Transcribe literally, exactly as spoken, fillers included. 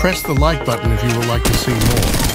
Press the like button if you would like to see more.